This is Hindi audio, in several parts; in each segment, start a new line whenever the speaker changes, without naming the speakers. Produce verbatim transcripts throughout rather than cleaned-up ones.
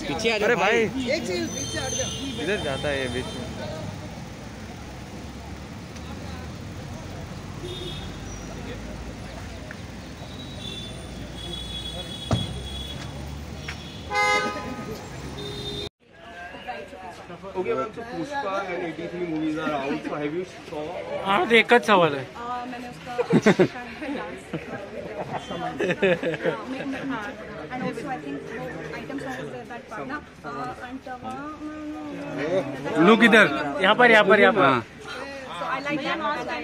पीछे आ जाओ।
अरे भाई
एक चीज पीछे हट जा।
इधर जाता है ये बीच में।
Okay, ma'am, so Pushpa and eighty-three movies are out. So have you saw?
हाँ एकच सवाल है।
मैंने उसका and also I think वो item song was there that part ना and
लुक इधर यहाँ पर यहाँ पर यहाँ पर।
so I like that.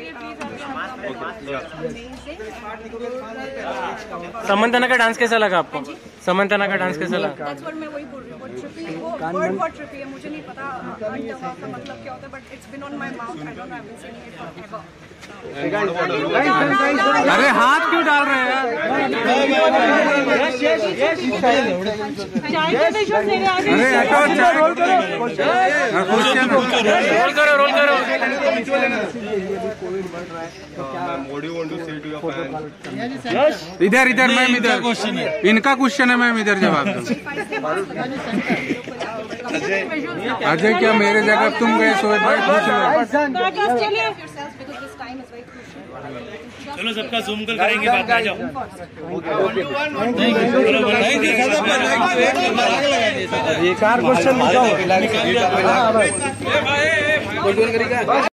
समंतना का डांस कैसा लगा आपको? समंतना का डांस कैसा लगा?
That's what मैं वही बोल रही हूँ। बहुत trippy है वो word बहुत trippy है। मुझे नहीं पता अंडवा का मतलब क्या होता है but it's been on my mouth. I don't know, I've been singing it forever.
अरे हाथ क्यों डाल रहे हैं यार? रोल करो रोल करो।
What do you want to say to your fans?
इधर इधर मैम इधर इनका क्वेश्चन है मैम इधर जवाब दो। अजय क्या मेरे जगह तुम गए सोएब भाई पूछ लो।
चलो सबका जूम कॉल करेंगे बाद में। आ जाओ।
ये चार क्वेश्चन